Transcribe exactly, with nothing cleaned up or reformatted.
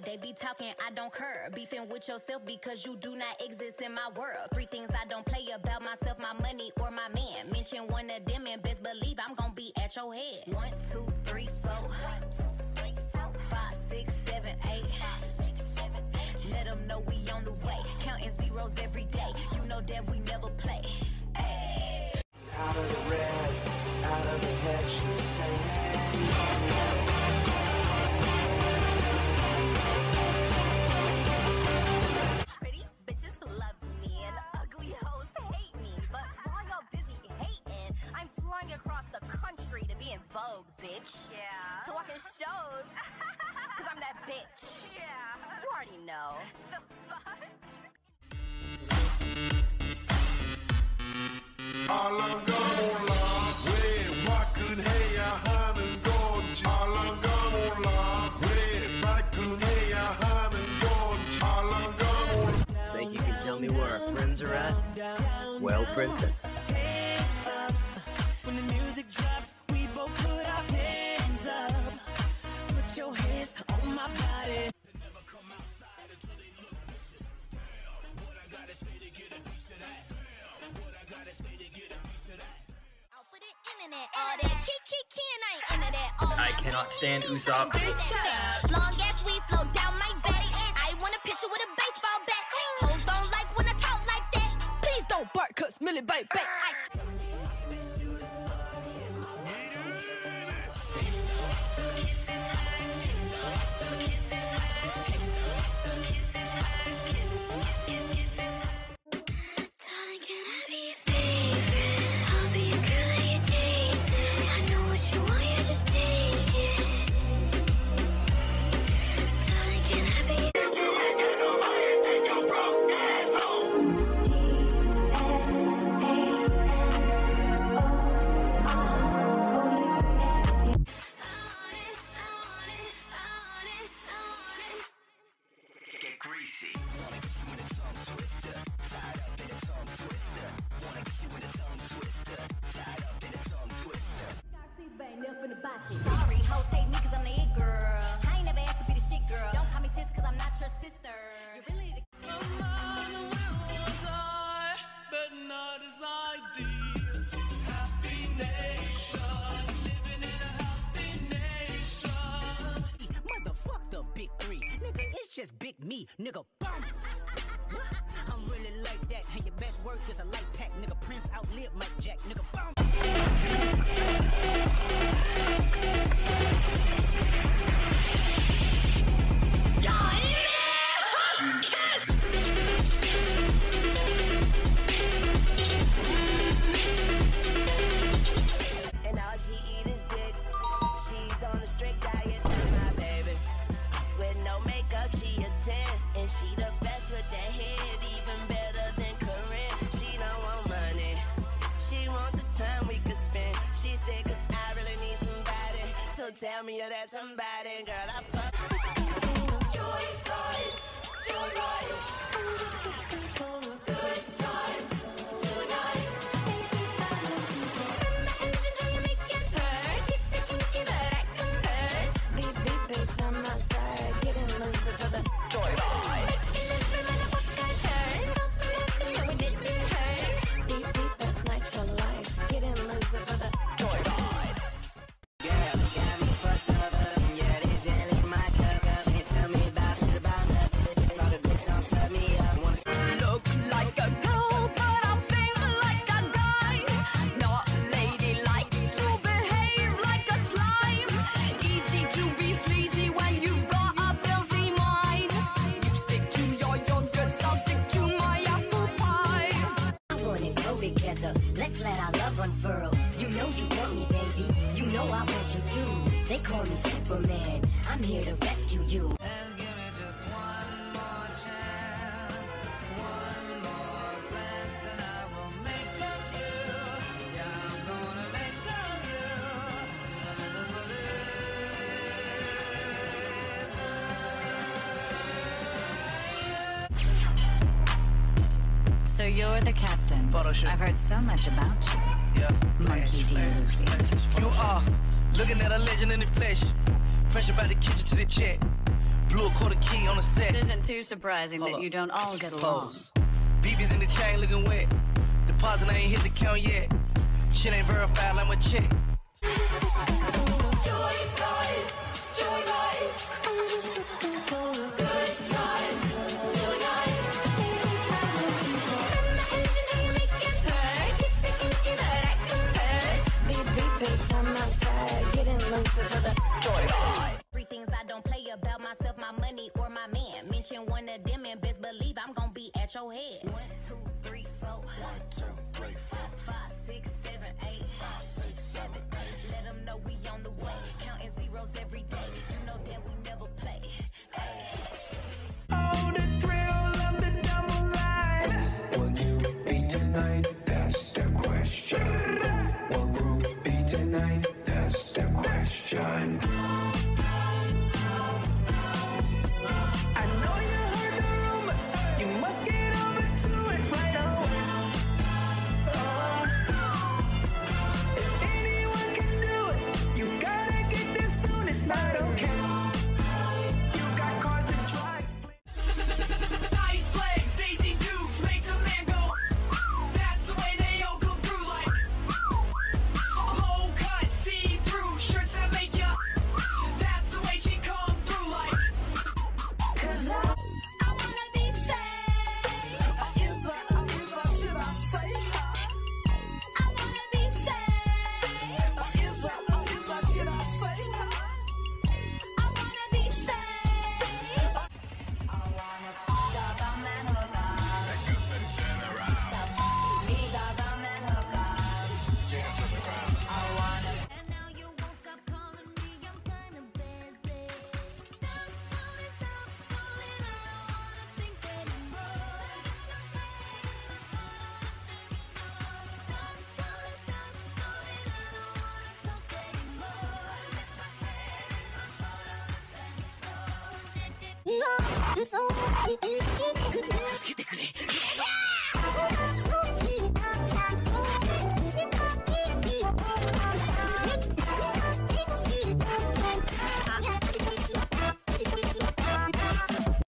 They be talking, I don't care. Beefing with yourself because you do not exist in my world. Three things I don't play about myself, my money, or my man. Mention one of them and best believe I'm gonna be at your head. One, two, three, four. Five, six, seven, eight. Let them know we on the way. Counting zeros every day. You know that we never play. Ay. Out of the red, out of the head, she's saying. Pretty bitches love me and ugly hoes hate me. But while y'all busy hating, I'm flying across the country to be in Vogue, bitch. Yeah. To walk in shows. Cause I'm that bitch. Yeah. You already know. The fuck? 알랑가몰라 왜 화끈해야 하는 건지 알랑가몰라 왜 발끈해야 하는 건지 알랑가몰라. Think you can tell me where our friends are at? Well, princess. Hands up. When the music drops, we both put our hands up. Put your hands on my body. They never come outside until they look vicious. Damn, what I gotta say to get a piece of that? Damn, what I gotta say to get a piece of that? Out for the internet, all that kick, kick, can I internet, all I cannot stand Usopp. long as we flow down my back. I want a picture with a baseball bat. Hoes don't like when I talk like that. Please don't bark, cause Millie bite back. I sorry, hoes hate me cause I'm the it girl. I ain't never asked to be the shit girl. Don't call me sis cause I'm not your sister. You're really the But not as ideas. Happy nation, living in a happy nation. Motherfuck the big three, nigga. It's just big me, nigga. Boom. I'm really like that, and your best work is a light pack, nigga. Prince outlived Mike Jack, nigga. Boom. And all she eat is dick. She's on a strict diet, my baby. With no makeup, she a ten. And she the best with that head, even better than Corinne. She don't want money, she want the time we could spend. She said, cause I really need somebody. So tell me you're that somebody, girl. I fuck. Joy, joy, joy, joy. I'm just looking for a good time tonight. Let's let our love unfurl. You know you want me, baby. You know I want you too. They call me Superman. I'm here to rescue you. And give me just one more chance, one more glance, and I will make of you. Yeah, I'm gonna make of you another believer. So you're the captain. I've heard so much about you. Yeah. Monkey D. Luffy. You are looking at a legend in the flesh. Fresh about the kitchen to the check. Blew a quarter key on the set. It isn't too surprising Hold that up. you don't all get along. B B's in the chain looking wet. Deposit, I ain't hit the count yet. Shit ain't verified like my check. Three things I don't play about myself, my money, or my man. Mention one of them and best believe I'm gonna be at your head. One, two, three, four. One, two, three, four. Five, six, seven, eight. Five, six, seven, eight. Let them know we on the way. Counting zeros every day. You know that we never play. Ay. Oh, the thrill of the double life. Will you be tonight? That's the question. Will group be tonight? That's the question. I know you heard the rumors. You must get over to it right away. Oh. If anyone can do it, you gotta get there soon. It's not okay. You got cars to drive. Nice legs, Daisy Dukes makes a man go. That's the way they all come through like low cut, see through shirts that make ya. That's the way she come through like. Cause I, I wanna be saved. Uh, is I, uh, is I, should I say? I wanna be saved. Uh, is I, uh, is I, should I say? I wanna be saved. I wanna stop on that hook up. Stop me, stop on that hook up. I wanna. And now you won't stop calling me, I'm kinda busy. Stop calling, stop calling, I don't wanna think anymore. Stop calling, stop calling, I don't wanna talk anymore. So